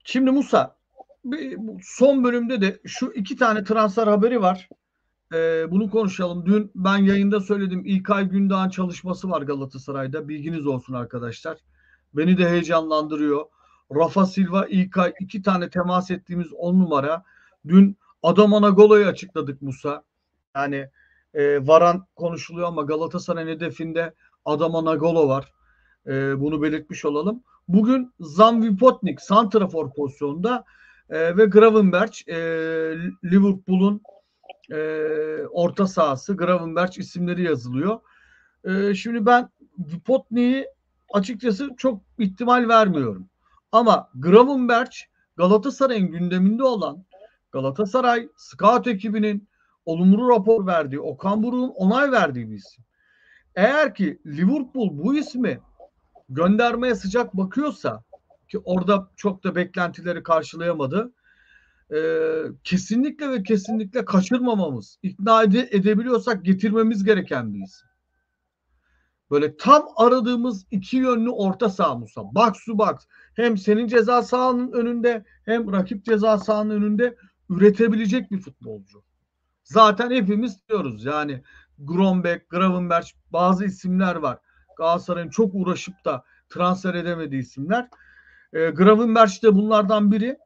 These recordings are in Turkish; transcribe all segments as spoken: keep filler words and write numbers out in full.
Şimdi Musa, bir, son bölümde de şu iki tane transfer haberi var. Ee, bunu konuşalım. Dün ben yayında söyledim. İlkay Gündoğan çalışması var Galatasaray'da. Bilginiz olsun arkadaşlar. Beni de heyecanlandırıyor. Rafa Silva, İlkay iki tane temas ettiğimiz on numara. Dün Adam Anagolo'yu açıkladık Musa. Yani e, Varan konuşuluyor ama Galatasaray'ın hedefinde Adam Anagolo var. E, bunu belirtmiş olalım. Bugün Zamvi Potnik santrafor pozisyonunda e, ve Gravenberch e, Liverpool'un e, orta sahası Gravenberch isimleri yazılıyor. E, şimdi ben Potnik'i açıkçası çok ihtimal vermiyorum. Ama Gravenberch Galatasaray'ın gündeminde olan Galatasaray scout ekibinin olumlu rapor verdiği, Okan Buruk'un onay verdiği bir isim. Eğer ki Liverpool bu ismi göndermeye sıcak bakıyorsa ki orada çok da beklentileri karşılayamadı. E, kesinlikle ve kesinlikle kaçırmamamız, ikna ede- edebiliyorsak getirmemiz gereken bir isim. Böyle tam aradığımız iki yönlü orta saha Musa. Box to box. Hem senin ceza sahanın önünde hem rakip ceza sahanın önünde üretebilecek bir futbolcu. Zaten hepimiz diyoruz yani Grombeck, Gravenberch bazı isimler var. Galatasaray'ın çok uğraşıp da transfer edemediği isimler. E, Gravenberch de bunlardan biri.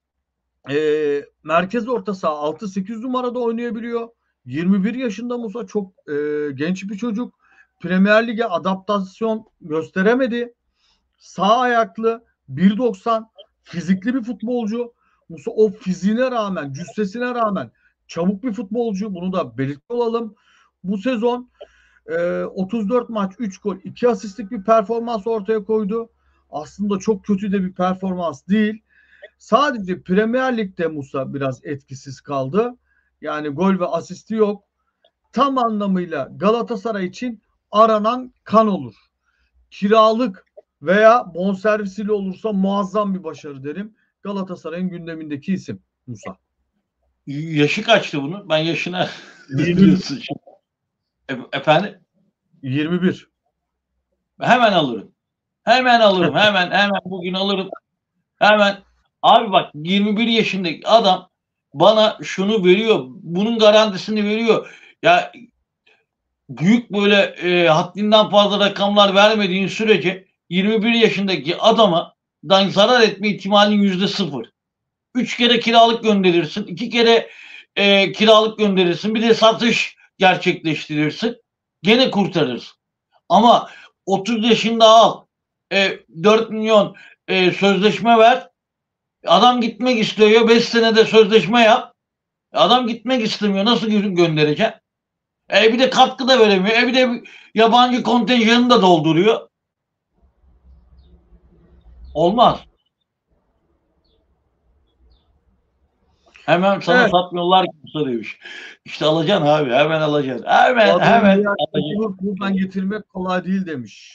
E, merkez orta saha altı sekiz numarada oynayabiliyor. yirmi bir yaşında Musa çok e, genç bir çocuk. Premier Lig'e adaptasyon gösteremedi. Sağ ayaklı, bir doksan fizikli bir futbolcu. Musa o fiziğine rağmen, cüssesine rağmen çabuk bir futbolcu. Bunu da belirtmiş olalım. Bu sezon e, otuz dört maç, üç gol, iki asistlik bir performans ortaya koydu. Aslında çok kötü de bir performans değil. Sadece Premier Lig'de Musa biraz etkisiz kaldı. Yani gol ve asisti yok. Tam anlamıyla Galatasaray için aranan kan olur. Kiralık veya bonservisiyle olursa muazzam bir başarı derim. Galatasaray'ın gündemindeki isim Musa. Yaşı kaçtı bunu? Ben yaşına yirmi bir. diyorsun. E- efendim? yirmi bir. Hemen alırım. Hemen alırım. Hemen hemen bugün alırım. Hemen. Abi bak, yirmi bir yaşındaki adam bana şunu veriyor. Bunun garantisini veriyor. Ya büyük böyle e, haddinden fazla rakamlar vermediğin sürece yirmi bir yaşındaki adama dan zarar etme ihtimalin yüzde sıfır. Üç kere kiralık gönderirsin. iki kere e, kiralık gönderirsin. Bir de satış gerçekleştirirsin. Gene kurtarırsın. Ama otuz yaşında al. E, dört milyon e, sözleşme ver. Adam gitmek istiyor. beş senede sözleşme yap. Adam gitmek istemiyor. Nasıl göndereceksin? E bir de katkı da veremiyor. E bir de yabancı kontenjanını da dolduruyor. Olmaz. Hemen sana Evet. satmıyorlar kimse demiş. İşte alacaksın abi. Hemen alacaksın. Hemen Bu adamın hemen bir alacaksın. Liverpool'dan getirmek kolay değil demiş.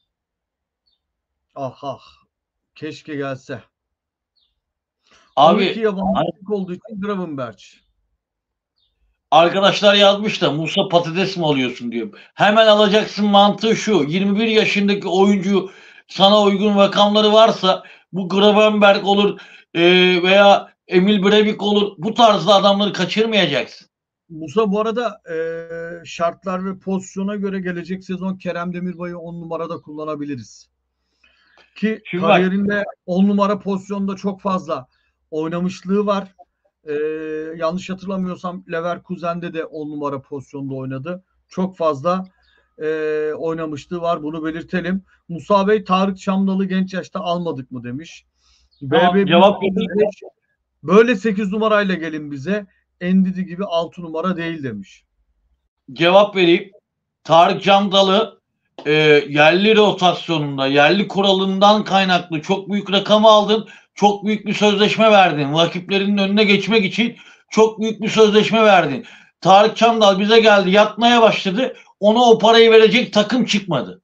Ah ah. Keşke gelse. Ama iki Abi yabancı olduğu için Gravenberch. arkadaşlar yazmış da Musa patates mi alıyorsun diyor. Hemen alacaksın mantığı şu. yirmi bir yaşındaki oyuncu sana uygun rakamları varsa bu Gravenberg olur e, veya Emil Breivik olur. Bu tarzda adamları kaçırmayacaksın. Musa bu arada e, şartlar ve pozisyona göre gelecek sezon Kerem Demirbay'ı on numarada kullanabiliriz. Ki Şimdi bak, kariyerinde on numara pozisyonda çok fazla oynamışlığı var. E, yanlış hatırlamıyorsam Leverkusen'de de on numara pozisyonda oynadı. Çok fazla e, oynamışlığı var. Bunu belirtelim. Musa Bey Tarık Çamdalı genç yaşta almadık mı demiş. tamam, B B cevap vereyim. böyle sekiz numarayla gelin bize. Endidi gibi altı numara değil demiş. Cevap vereyim. Tarık Camdalı e, yerli rotasyonunda, yerli kuralından kaynaklı çok büyük rakamı aldın. Çok büyük bir sözleşme verdin. Rakiplerinin önüne geçmek için çok büyük bir sözleşme verdin. Tarık Çamdal bize geldi, yatmaya başladı. Ona o parayı verecek takım çıkmadı.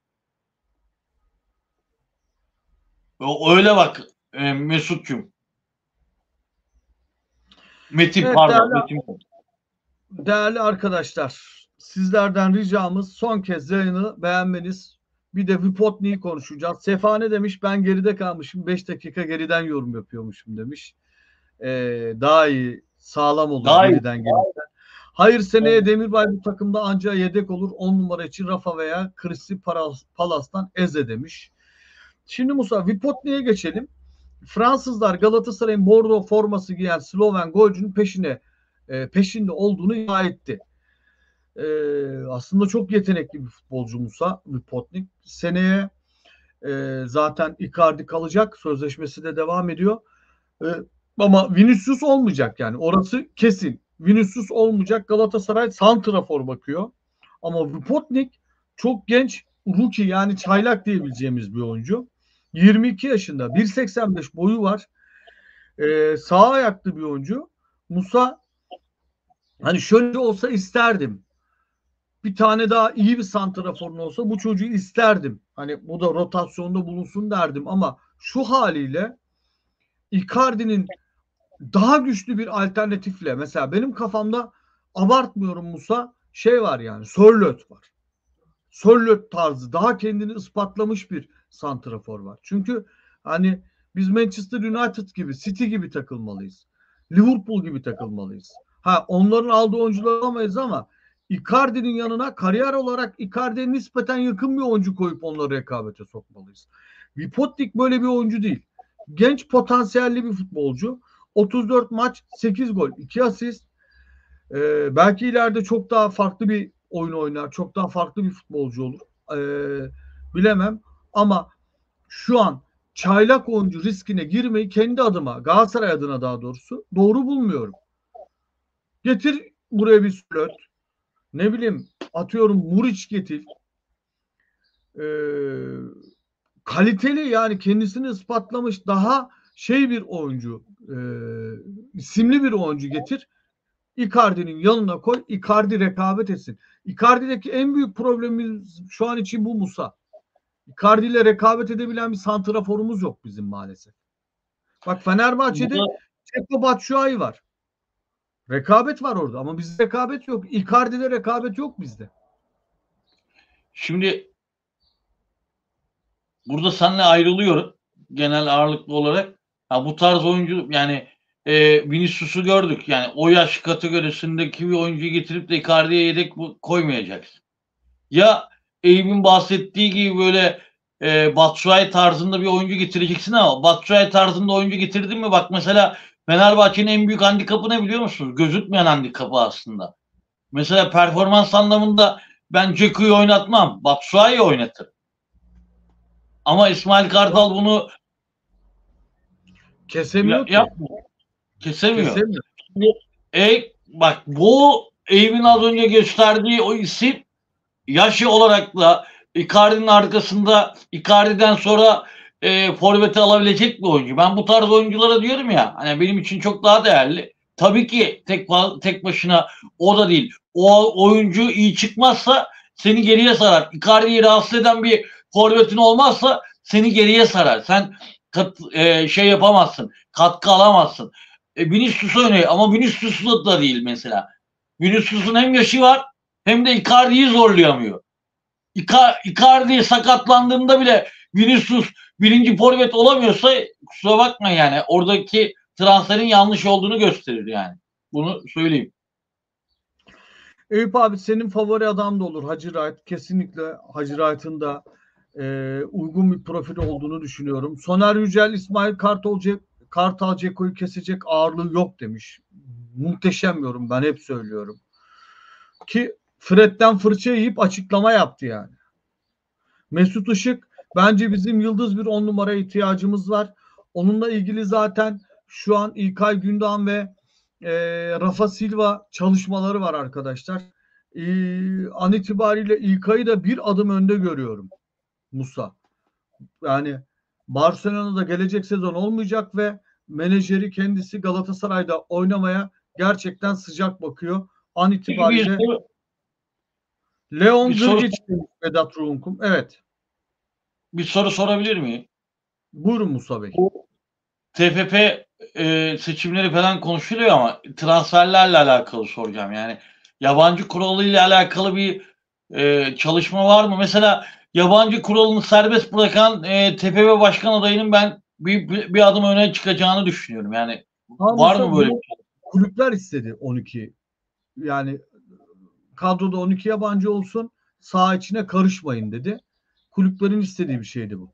Öyle bak e, Mesut'cum. Metin Evet pardon. değerli, Metin. değerli arkadaşlar, sizlerden ricamız son kez yayını beğenmeniz, Bir de Vipotnik'i konuşacağız. Sefa ne demiş? Ben geride kalmışım. beş dakika geriden yorum yapıyormuşum demiş. Ee, daha iyi, sağlam olur Daha iyi. geriden gelirken. Hayır, seneye Demirbay bu takımda ancak yedek olur. on numara için Rafa veya Crystal Palace'tan Eze demiş. Şimdi Musa, Vipotnik'e geçelim. Fransızlar Galatasaray'ın bordo forması giyen Sloven golcünün peşine e, peşinde olduğunu iddia etti. E, aslında çok yetenekli bir futbolcu Musa Vipotnik. Seneye e, zaten Icardi kalacak. Sözleşmesi de devam ediyor. E, ama Vinicius olmayacak yani. Orası kesin. Vinicius olmayacak. Galatasaray santrafor bakıyor. Ama Vipotnik çok genç, rookie yani çaylak diyebileceğimiz bir oyuncu. yirmi iki yaşında, bir seksen beş boyu var. Ee, sağ ayaklı bir oyuncu. Musa, hani şöyle olsa isterdim. Bir tane daha iyi bir santraforun olsa bu çocuğu isterdim. Hani bu da rotasyonda bulunsun derdim ama şu haliyle Icardi'nin daha güçlü bir alternatifle, mesela benim kafamda, abartmıyorum Musa, şey var yani, Sörloth var. Sörloth tarzı daha kendini ispatlamış bir santrafor var. Çünkü hani biz Manchester United gibi, City gibi takılmalıyız. Liverpool gibi takılmalıyız. Ha, onların aldığı oyuncuları alamayız ama Icardi'nin yanına kariyer olarak Icardi'ye nispeten yakın bir oyuncu koyup onları rekabete sokmalıyız. Vipotnik böyle bir oyuncu değil. Genç potansiyelli bir futbolcu. otuz dört maç, sekiz gol, iki asist. Ee, belki ileride çok daha farklı bir oyun oynar. Çok daha farklı bir futbolcu olur. Ee, bilemem. Ama şu an çaylak oyuncu riskine girmeyi kendi adıma, Galatasaray adına daha doğrusu, doğru bulmuyorum. Getir buraya bir slot. Ne bileyim, atıyorum Muriç getir. Ee, kaliteli, yani kendisini ispatlamış daha şey bir oyuncu, e, isimli bir oyuncu getir. Icardi'nin yanına koy. Icardi rekabet etsin. Icardi'deki en büyük problemimiz şu an için bu Musa. Icardi ile rekabet edebilen bir santraforumuz yok bizim maalesef. Bak, Fenerbahçe'de Ceko Batshuayi var. Rekabet var orada ama bizde rekabet yok. Icardi'de rekabet yok bizde. Şimdi burada seninle ayrılıyorum genel ağırlıklı olarak. Ha, bu tarz oyuncu yani e, Vinicius'u gördük. Yani o yaş kategorisindeki bir oyuncuyu getirip de Icardi'ye yedek koymayacaksın. Ya Eyüp'ün bahsettiği gibi böyle e, Batshuayi tarzında bir oyuncu getireceksin ama Batshuayi tarzında oyuncu getirdin mi? Bak mesela Fenerbahçe'nin en büyük handikapı ne biliyor musunuz? Gözükmeyen handikapı aslında. Mesela performans anlamında ben Ceko'yu oynatmam. Batshuayi'yi oynatır. Ama İsmail Kartal bunu kesemiyor ya, ki. yapmıyor. Kesemiyor. Kesemiyor. E, bak bu Eyüp'ün az önce gösterdiği o isim yaşı olarak da Icardi'nin arkasında Icardi'den sonra e, forveti alabilecek bir oyuncu. Ben bu tarz oyunculara diyorum ya, hani benim için çok daha değerli. Tabii ki tek tek başına o da değil. O oyuncu iyi çıkmazsa seni geriye sarar. Icardi'yi rahatsız eden bir forvetin olmazsa seni geriye sarar. Sen kat, e, şey yapamazsın. Katkı alamazsın. E, Vinicius öyle ama Vinicius da değil mesela. Vinicius'un hem yaşı var hem de Icardi'yi zorlayamıyor. Icardi sakatlandığında bile Vinicius birinci forvet olamıyorsa kusura bakma yani. Oradaki transferin yanlış olduğunu gösterir yani. Bunu söyleyeyim. Eyüp abi, senin favori adam da olur Hacı Wright. Kesinlikle Hacı Wright'ın da e, uygun bir profil olduğunu düşünüyorum. Soner Yücel, İsmail Kartal, Kartal Ceko'yu kesecek ağırlığı yok demiş. Muhteşem yorum, ben hep söylüyorum. Ki Fred'den fırça yiyip açıklama yaptı yani. Mesut Işık, bence bizim yıldız bir on numara ihtiyacımız var. Onunla ilgili zaten şu an İlkay Gündoğan ve e, Rafa Silva çalışmaları var arkadaşlar. E, an itibariyle İlkay'ı da bir adım önde görüyorum Musa. Yani Barcelona'da gelecek sezon olmayacak ve menajeri kendisi Galatasaray'da oynamaya gerçekten sıcak bakıyor. An itibariyle Leon Gırgiç demiş Vedat Ruhunkum. Evet. Bir soru sorabilir miyim? Buyurun Musa Bey. T F F e, seçimleri falan konuşuluyor ama transferlerle alakalı soracağım. Yani yabancı kuralıyla alakalı bir e, çalışma var mı? Mesela yabancı kuralını serbest bırakan e, T F F başkan adayının ben bir, bir, bir adım öne çıkacağını düşünüyorum. Yani Ama var mesela mı böyle bir bunu şey? kulüpler istedi on iki. Yani kadroda on iki yabancı olsun, saha içine karışmayın dedi. Kulüplerin istediği bir şeydi bu.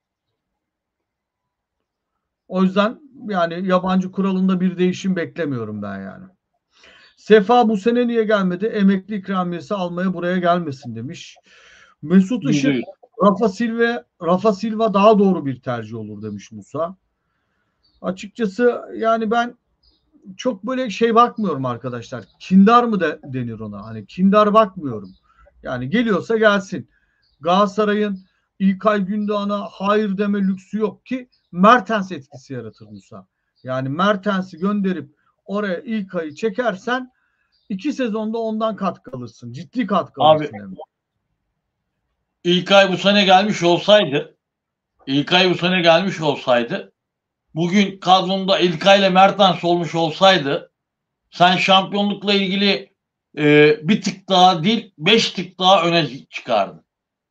O yüzden yani yabancı kuralında bir değişim beklemiyorum ben yani. Sefa bu sene niye gelmedi? Emekli ikramiyesi almaya buraya gelmesin demiş. Mesut Yüzde Işık, yüz. Rafa Silva, Rafa Silva daha doğru bir tercih olur demiş Musa. Açıkçası yani ben çok böyle şey bakmıyorum arkadaşlar. Kindar mı de, denir ona? Hani kindar bakmıyorum. Yani geliyorsa gelsin. Galatasaray'ın İlkay Gündoğan'a hayır deme lüksü yok ki Mertens etkisi yaratır Musa. Yani Mertens'i gönderip oraya İlkay'ı çekersen iki sezonda ondan katkı alırsın. Ciddi katkı Abi alırsın hem. İlkay bu sene gelmiş olsaydı İlkay bu sene gelmiş olsaydı bugün kadronda İlkay ile Mertens olmuş olsaydı sen şampiyonlukla ilgili e, bir tık daha değil beş tık daha öne çıkardın.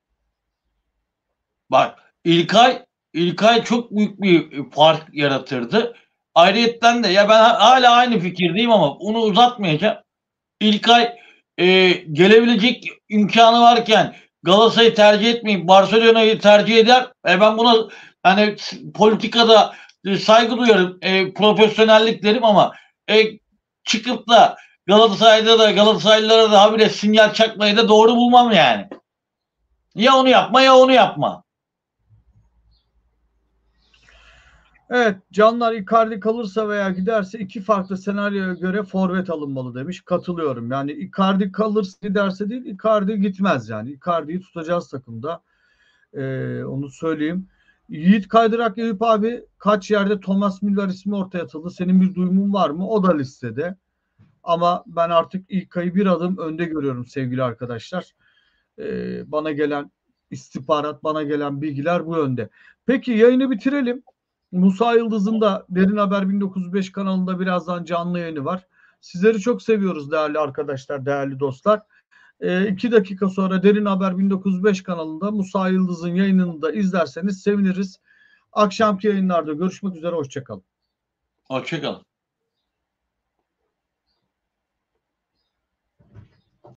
Bak İlkay İlkay çok büyük bir fark yaratırdı. Ayrıyetten de ya ben hala aynı fikirdeyim ama bunu uzatmayacağım. İlkay e, gelebilecek imkanı varken Galatasaray'ı tercih etmeyip Barcelona'yı tercih eder. E ben buna hani politikada e, saygı duyarım, e, profesyonellik derim ama e, çıkıp da Galatasaray'da da Galatasaraylılara da habire sinyal çakmayı da doğru bulmam yani. Ya onu yapma ya onu yapma. Evet, Canlar Icardi kalırsa veya giderse iki farklı senaryoya göre forvet alınmalı demiş. Katılıyorum. Yani Icardi kalırsa giderse değil, Icardi gitmez yani. Icardi'yi tutacağız takımda. Ee, onu söyleyeyim. Yiğit Kaydırak Eyüp abi kaç yerde Thomas Müller ismi ortaya atıldı. Senin bir duyumun var mı? O da listede. Ama ben artık İlkay'ı bir adım önde görüyorum sevgili arkadaşlar. Ee, bana gelen istihbarat, bana gelen bilgiler bu yönde. Peki yayını bitirelim. Musa Yıldız'ın da Derin Haber bin dokuz yüz beş kanalında birazdan canlı yayını var. Sizleri çok seviyoruz değerli arkadaşlar, değerli dostlar. E, iki dakika sonra Derin Haber bin dokuz yüz beş kanalında Musa Yıldız'ın yayınını da izlerseniz seviniriz. Akşamki yayınlarda görüşmek üzere, hoşçakalın. Hoşçakalın.